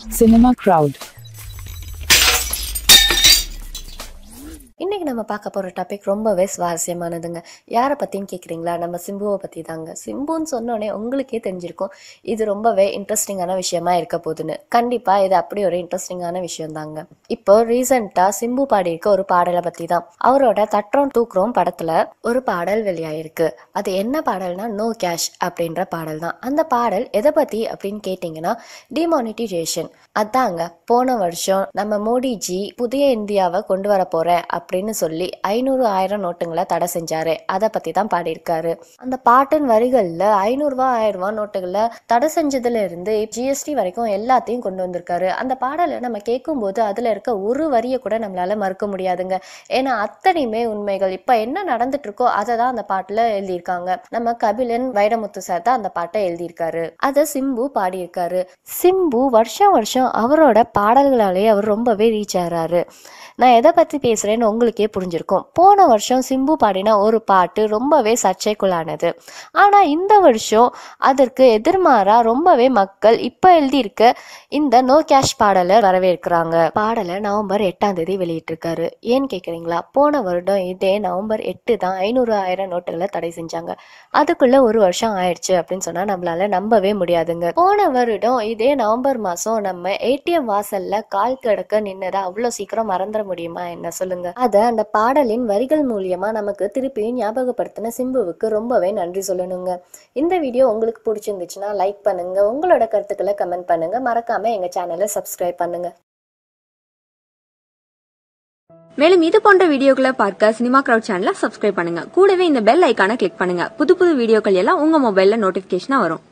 Cinema Crowd. இன்னைக்கு நம்ம பார்க்க போகிற டாபிக் ரொம்பவே சுவாரஸ்யமானதுங்க. யாரை பற்றின்னு கேட்குறீங்களா? நம்ம சிம்புவை பற்றி தாங்க. சிம்புன்னு சொன்னோடனே உங்களுக்கே தெரிஞ்சிருக்கும் இது ரொம்பவே இன்ட்ரெஸ்டிங்கான விஷயமா இருக்க போகுதுன்னு. கண்டிப்பாக இது அப்படி ஒரு இன்ட்ரெஸ்டிங்கான விஷயம் தாங்க. இப்போ ரீசெண்டாக சிம்பு பாடியிருக்க ஒரு பாடலை பற்றி தான். அவரோட தட்டுறோம் தூக்குறோம் படத்தில் ஒரு பாடல் வெளியாயிருக்கு. அது என்ன பாடல்னா நோ கேஷ் அப்படின்ற பாடல் தான். அந்த பாடல் எதை பற்றி அப்படின்னு கேட்டிங்கன்னா டிமானிட்டைசேஷன். அதாங்க போன வருஷம் நம்ம மோடிஜி புதிய இந்தியாவை கொண்டு வர போகிறேன் அப்படின்னு சொல்லி 500,000 நோட்டுங்களை தடை செஞ்சாரு. அதை பத்தி தான் பாடியிருக்காரு. அந்த பாட்டின் வரிகள்ல 500 ரூபாய் 1000 ரூபாய் நோட்டுகளை தடை செஞ்சதுல இருந்து ஜிஎஸ்டி வரைக்கும் எல்லாத்தையும் கொண்டு வந்திருக்காரு. அந்த பாடலை நம்ம கேட்கும் போது அதுல இருக்க ஒரு வரியை கூட நம்மளால மறுக்க முடியாதுங்க. ஏன்னா அத்தனையுமே உண்மைகள். இப்ப என்ன நடந்துட்டு இருக்கோ அதை தான் அந்த பாட்டுல எழுதியிருக்காங்க. நம்ம கபிலன் வைரமுத்து சார் தான் அந்த பாட்டை எழுதியிருக்காரு. அதை சிம்பு பாடியிருக்காரு. சிம்பு வருஷம் வருஷம் அவரோட பாடல்களாலே அவர் ரொம்பவே ரீச் ஆகிறாரு. நான் எதை பற்றி பேசுகிறேன்னு உங்களுக்கே புரிஞ்சிருக்கும். போன வருஷம் சிம்பு பாடின ஒரு பாட்டு ரொம்பவே சர்ச்சைக்குள்ளானது. ஆனால் இந்த வருஷம் அதற்கு எதிர்மாறாக ரொம்பவே மக்கள் இப்போ எழுதியிருக்க இந்த நோ கேஷ் பாடலை வரவேற்கிறாங்க. பாடலை நவம்பர் 8ஆம் தேதி வெளியிட்டிருக்காரு. ஏன்னு கேட்குறீங்களா? போன வருடம் இதே நவம்பர் 8 தான் 500,000 நோட்டுகளை தடை செஞ்சாங்க. அதுக்குள்ள ஒரு வருஷம் ஆயிடுச்சு அப்படின்னு சொன்னா நம்மளால நம்பவே முடியாதுங்க. போன வருடம் இதே நவம்பர் மாசம் நம்ம ஏடிஎம் வாசல்ல கால் கிடக்க நின்னதை அவ்வளவு சீக்கிரம் மறந்துட முடியுமா என்ன சொல்லுங்க? அத அந்த பாடலின் வரிகள் மூலியமா நமக்கு திருப்பியும் ஞாபகப்படுத்தின சிம்புவுக்கு ரொம்பவே நன்றி சொல்லணுங்க. இந்த வீடியோ உங்களுக்கு பிடிச்சிருந்துச்சுன்னா லைக் பண்ணுங்க, உங்களோட கருத்துக்களை கமெண்ட் பண்ணுங்க, மறக்காம எங்க சேனலை சப்ஸ்கிரைப் பண்ணுங்க. மேலும் இது போன்ற வீடியோக்களை பார்க்க சினிமா கிரவுட் சேனலை சப்ஸ்கிரைப் பண்ணுங்க. கூடவே இந்த பெல் ஐக்கானை கிளிக் பண்ணுங்க. புது புது வீடியோக்கள் எல்லாம் உங்க மொபைல்ல நோட்டிபிகேஷனா வரும்.